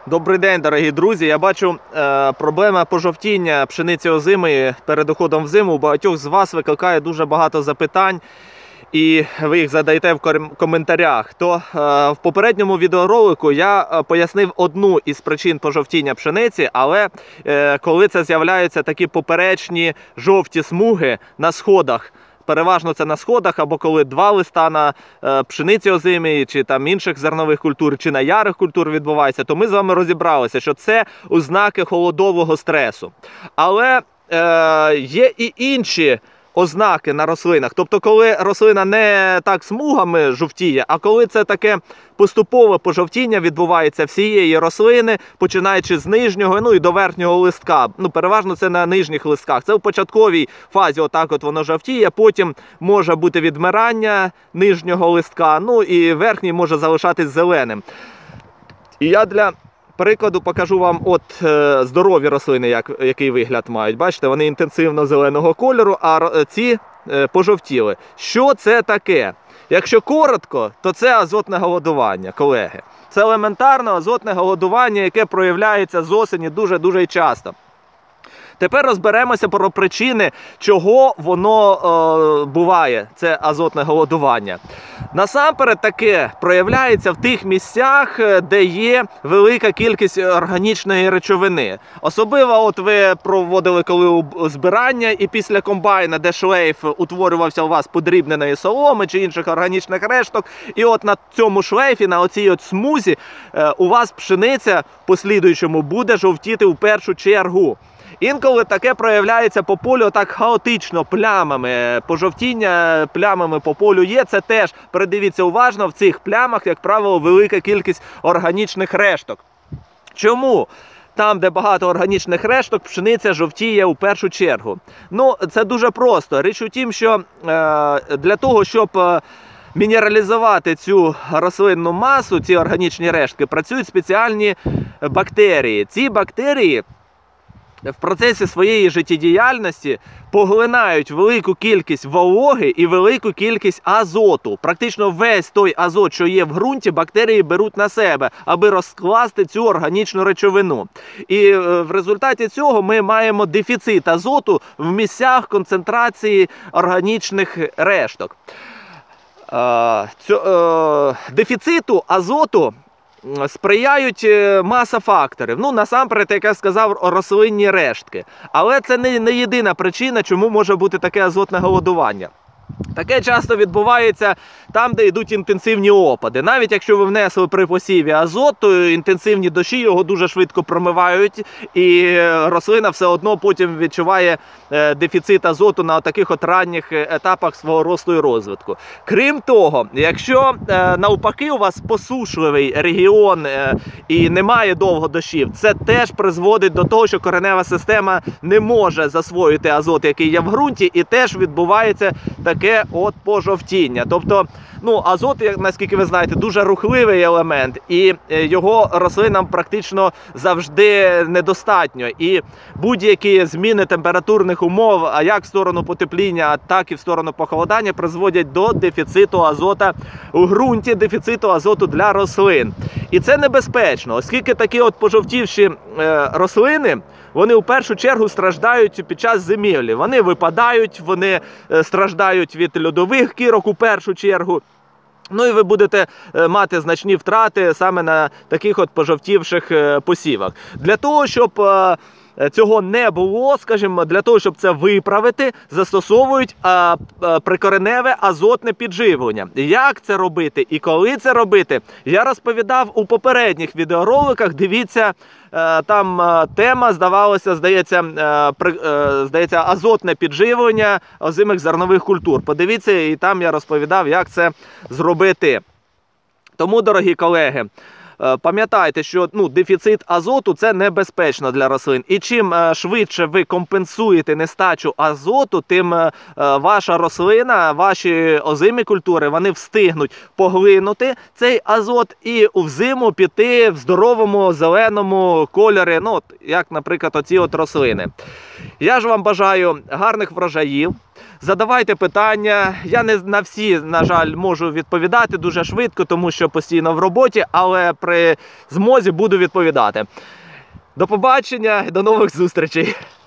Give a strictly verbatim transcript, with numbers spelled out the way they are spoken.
Добрий день, дорогі друзі. Я бачу, е, проблема пожовтіння пшениці озимої перед уходом в зиму у багатьох з вас викликає дуже багато запитань. І ви їх задаєте в коментарях. То е, в попередньому відеоролику я пояснив одну із причин пожовтіння пшениці, але е, коли це з'являються такі поперечні жовті смуги на сходах, переважно це на сходах, або коли два листа на е, пшениці озимій, чи там інших зернових культур, чи на ярих культур відбувається, то ми з вами розібралися, що це ознаки холодового стресу. Але е, є і інші ознаки на рослинах. Тобто, коли рослина не так смугами жовтіє, а коли це таке поступове пожовтіння відбувається всієї рослини, починаючи з нижнього, ну і до верхнього листка. Ну, переважно це на нижніх листках. Це в початковій фазі отак от воно жовтіє, потім може бути відмирання нижнього листка, ну і верхній може залишатись зеленим. І я для прикладу покажу вам от е, здорові рослини, як, який вигляд мають. Бачите, вони інтенсивно зеленого кольору, а ці е, пожовтіли. Що це таке? Якщо коротко, то це азотне голодування, колеги. Це елементарно азотне голодування, яке проявляється з осені дуже-дуже часто. Тепер розберемося про причини, чого воно е, буває, це азотне голодування. Насамперед таке проявляється в тих місцях, де є велика кількість органічної речовини. Особливо от ви проводили коли збирання і після комбайна, де шлейф утворювався у вас подрібненої соломи чи інших органічних решток, і от на цьому шлейфі, на оцій от смузі, е, у вас пшениця в послідуючому буде жовтіти в першу чергу. Інколи таке проявляється по полю так хаотично, плямами. Пожовтіння плямами по полю є. Це теж, передивіться уважно, в цих плямах, як правило, велика кількість органічних решток. Чому? Там, де багато органічних решток, пшениця жовтіє у першу чергу. Ну, це дуже просто. Річ у тім, що е, для того, щоб е, мінералізувати цю рослинну масу, ці органічні рештки, працюють спеціальні бактерії. Ці бактерії в процесі своєї життєдіяльності поглинають велику кількість вологи і велику кількість азоту. Практично весь той азот, що є в ґрунті, бактерії беруть на себе, аби розкласти цю органічну речовину. І в результаті цього ми маємо дефіцит азоту в місцях концентрації органічних решток. Дефіциту азоту сприяють маса факторів. Ну, насамперед, як я сказав, рослинні рештки. Але це не, не єдина причина, чому може бути таке азотне голодування. Таке часто відбувається там, де йдуть інтенсивні опади. Навіть якщо ви внесли при посіві азот, то інтенсивні дощі його дуже швидко промивають, і рослина все одно потім відчуває дефіцит азоту на таких от ранніх етапах свого росту і розвитку. Крім того, якщо навпаки у вас посушливий регіон і немає довго дощів, це теж призводить до того, що коренева система не може засвоїти азот, який є в ґрунті, і теж відбувається таке от пожовтіння. Тобто, ну, азот, наскільки ви знаєте, дуже рухливий елемент, і його рослинам практично завжди недостатньо. І будь-які зміни температурних умов, а як в сторону потепління, так і в сторону похолодання, призводять до дефіциту азота у ґрунті, дефіциту азоту для рослин. І це небезпечно, оскільки такі от пожовтівші е, рослини, вони в першу чергу страждають під час зимівлі. Вони випадають, вони е, страждають від льодових кірок у першу чергу. Ну і ви будете мати значні втрати саме на таких от пожовтівших посівах. Для того, щоб цього не було, скажімо, для того, щоб це виправити, застосовують а, а, прикореневе азотне підживлення. Як це робити і коли це робити, я розповідав у попередніх відеороликах. Дивіться, а, там а, тема, здавалося, здається, а, при, а, здається, азотне підживлення озимих зернових культур. Подивіться, і там я розповідав, як це зробити. Тому, дорогі колеги, пам'ятайте, що ну, дефіцит азоту – це небезпечно для рослин. І чим е, швидше ви компенсуєте нестачу азоту, тим е, ваша рослина, ваші озимі культури, вони встигнуть поглинути цей азот і взиму піти в здоровому зеленому кольорі, ну, от, як, наприклад, оці от рослини. Я ж вам бажаю гарних врожаїв. Задавайте питання. Я не на всі, на жаль, можу відповідати дуже швидко, тому що постійно в роботі, але при змозі буду відповідати. До побачення і до нових зустрічей!